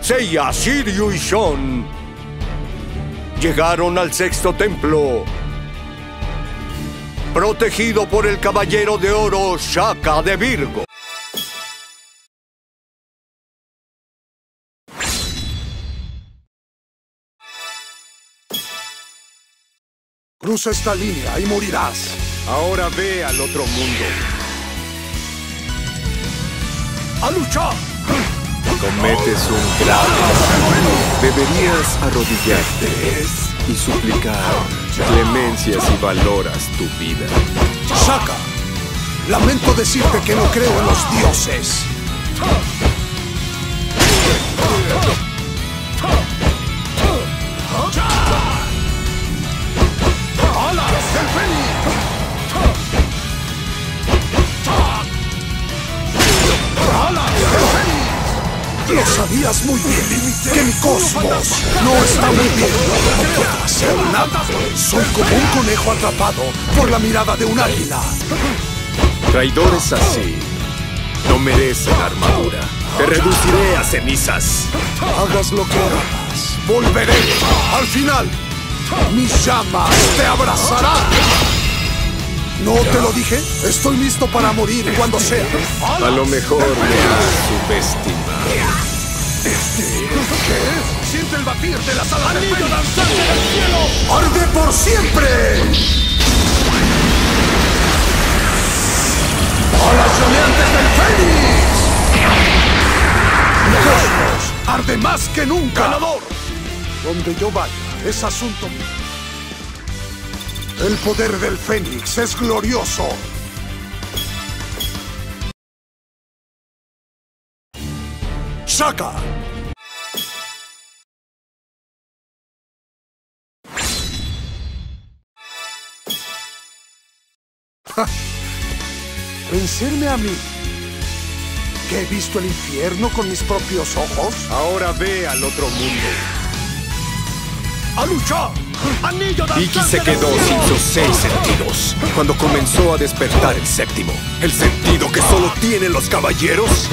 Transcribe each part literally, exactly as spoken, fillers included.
Seiya, Shiryu y Shon llegaron al sexto templo, protegido por el Caballero de Oro Shaka de Virgo. Cruza esta línea y morirás. Ahora ve al otro mundo. ¡A luchar! Cometes un grave error. Deberías arrodillarte y suplicar clemencia si valoras tu vida. Shaka, lamento decirte que no creo en los dioses. ¡Alas del Fénix! ¡Alas del Fénix! Lo sabías muy bien, que mi cosmos no está muy bien. No puedo hacer nada. Soy como un conejo atrapado por la mirada de un águila. Traidores así no merecen armadura. Te reduciré a cenizas. Hagas lo que hagas, volveré. Al final, mis llamas te abrazarán. ¿No te lo dije? Estoy listo para morir cuando sea. A lo mejor me has subestimado. ¿Qué es? Siente el batir de las alas del Fénix. ¡Danzante del cielo! ¡Arde por siempre! ¡Alas llameantes del Fénix! ¡Mi cosmos arde más que nunca! ¡Ganador! Donde yo vaya, es asunto mío. El poder del Fénix es glorioso. ¡Shaka! ¿Vencerme a mí? ¿Que he visto el infierno con mis propios ojos? Ahora ve al otro mundo. ¡A luchar! Iki se quedó sin sus seis sentidos cuando comenzó a despertar el séptimo. ¿El sentido que solo tienen los caballeros?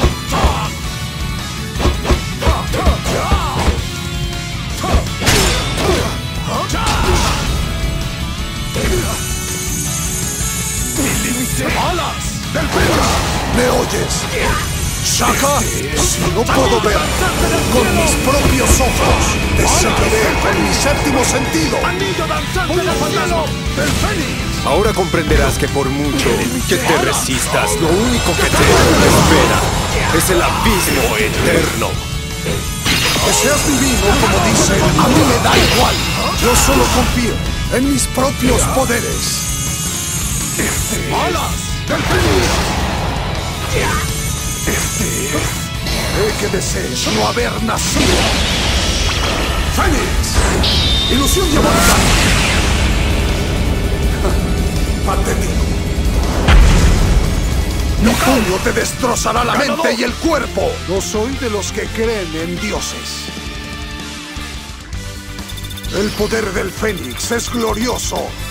¡Alas del Fénix! ¿Me oyes? ¡Shaka! Si no puedo ver con mis propios ojos, descenderé con mi séptimo sentido. ¡Anillo danzante del cielo del Fénix! Ahora comprenderás que por mucho que te resistas, lo único que te espera es el abismo eterno. Que seas divino, como dicen, a mí me da igual. Yo solo confío en mis propios poderes. ¡Alas del Fénix! Este es... Sé que desees no haber nacido. ¡Fénix! ¡Ilusión diabólica! ¡Patético! Mi puño te destrozará la mente y el cuerpo. No soy de los que creen en dioses. El poder del Fénix es glorioso.